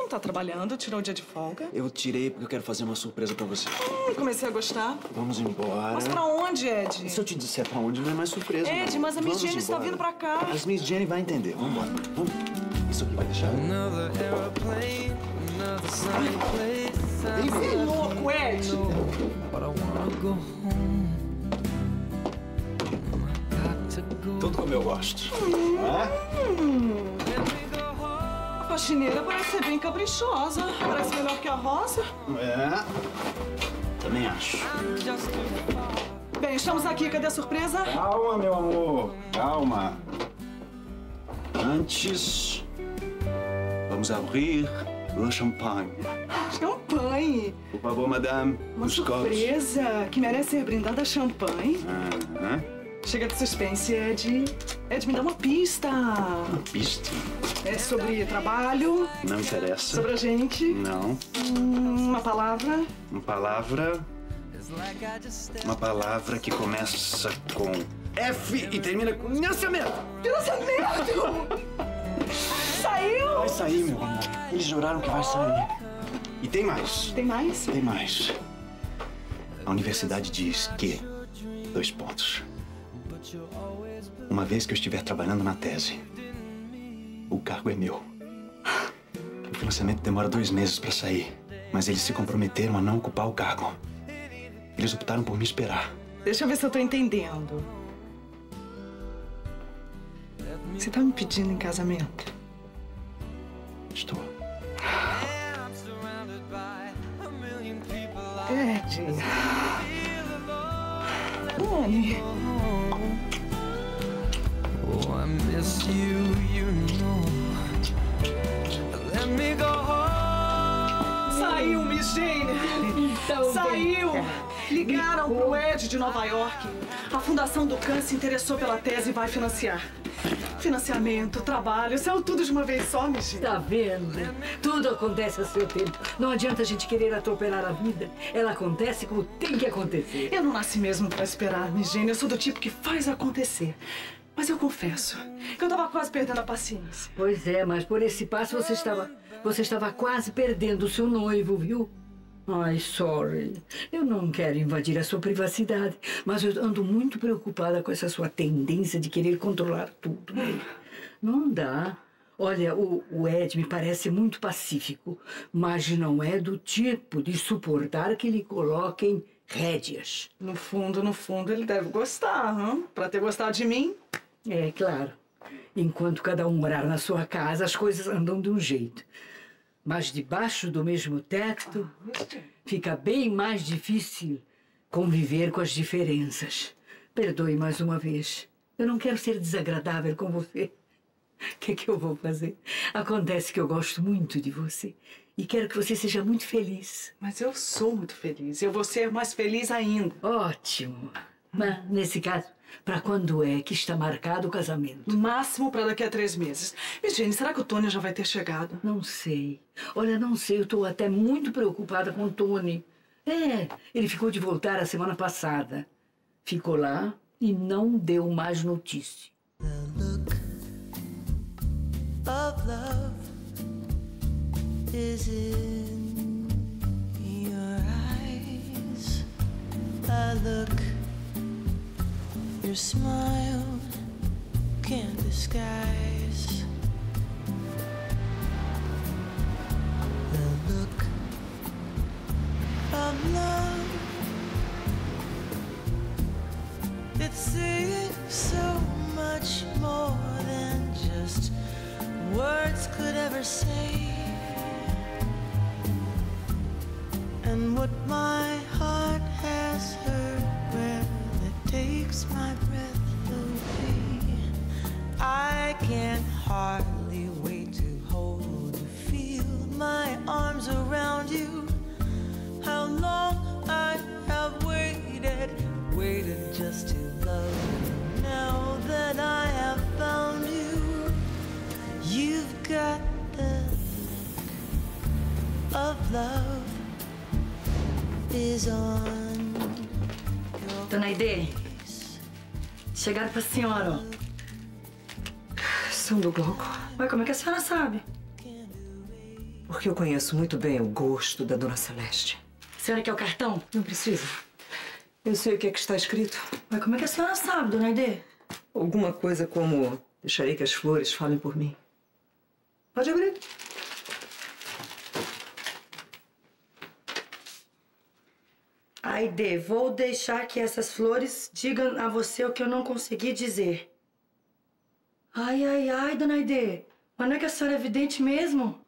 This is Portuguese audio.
não tá trabalhando, tirou o dia de folga. Eu tirei porque eu quero fazer uma surpresa pra você. Comecei a gostar. Vamos embora. Mas pra onde, Ed? Se eu te disser pra onde, não é mais surpresa, Ed, não. mas a Miss Vamos Jenny está embora. vindo pra cá. Mas Miss Jenny vai entender. Vamos embora. Vamos. Isso aqui vai deixar? Você é louco, Ed! Tudo como eu gosto. A faxineira parece ser bem caprichosa. Parece melhor que a Rosa. É. Também acho. Bem, estamos aqui. Cadê a surpresa? Calma, meu amor. Calma. Antes, vamos abrir o champanhe. Champanhe. Por favor, madame. Uma os copos. surpresa que merece ser brindada a champanhe. Chega de suspense, Ed. Ed, me dá uma pista. Uma pista? É sobre trabalho. Não interessa. Sobre a gente. Não. Uma palavra. Uma palavra. Uma palavra que começa com F e termina com financiamento. Financiamento! Saiu! Vai sair, meu amor. Eles juraram que vai sair. E tem mais. Tem mais? Tem mais. A universidade diz que... 2 pontos. Uma vez que eu estiver trabalhando na tese, o cargo é meu. O financiamento demora 2 meses para sair, mas eles se comprometeram a não ocupar o cargo. Eles optaram por me esperar. Deixa eu ver se eu tô entendendo. Você tá me pedindo em casamento? Estou. Ed. Dani. Oh, I miss you, you know. Let me go home. Saiu, Miss Jane. Então, saiu. Ligaram pro Ed de Nova York. A Fundação do Câncer se interessou pela tese e vai financiar. Financiamento, trabalho, saiu tudo de uma vez só, Miss Jane. Tá vendo? Tudo acontece a seu tempo. Não adianta a gente querer atropelar a vida. Ela acontece como tem que acontecer. Eu não nasci mesmo pra esperar, Miss Jane. Eu sou do tipo que faz acontecer. Mas eu confesso que eu tava quase perdendo a paciência. Pois é, mas por esse passo você estava quase perdendo o seu noivo, viu? Ai, sorry. Eu não quero invadir a sua privacidade, mas eu ando muito preocupada com essa sua tendência de querer controlar tudo. Não dá. Olha, o Ed me parece muito pacífico, mas não é do tipo de suportar que lhe coloquem rédeas. No fundo, ele deve gostar, hein? Pra ter gostado de mim. É, claro. Enquanto cada um morar na sua casa, as coisas andam de um jeito. Mas debaixo do mesmo teto, fica bem mais difícil conviver com as diferenças. Perdoe mais uma vez. Eu não quero ser desagradável com você. O que eu vou fazer? Acontece que eu gosto muito de você e quero que você seja muito feliz. Mas eu sou muito feliz. Eu vou ser mais feliz ainda. Ótimo. Mas, nesse caso, para quando é que está marcado o casamento? No máximo para daqui a 3 meses. Miss Jane, será que o Tony já vai ter chegado? Não sei. Olha, não sei. Eu estou até muito preocupada com o Tony. Ele ficou de voltar a semana passada. Ficou lá e não deu mais notícia. Of love is in your eyes. I look, your smile can't disguise the look of love. It's saying so much more than just words could ever say, and what my heart has heard, where it takes my breath away. I can hardly wait to hold you, feel my arms around you. How long I have waited just to love you. Now that I have found you, you've got the look of love is on your Dona Aide, chegaram pra senhora, ó. São do Gloco. Ué, como é que a senhora sabe? Porque eu conheço muito bem o gosto da Dona Celeste. A senhora quer o cartão? Não precisa. Eu sei o que é que está escrito. Mas como é que a senhora sabe, Dona Aide? Alguma coisa como: deixarei que as flores falem por mim. Pode abrir. Aide, vou deixar que essas flores digam a você o que eu não consegui dizer. Ai, ai, ai, Dona Aide. Mas não é que a senhora é vidente mesmo?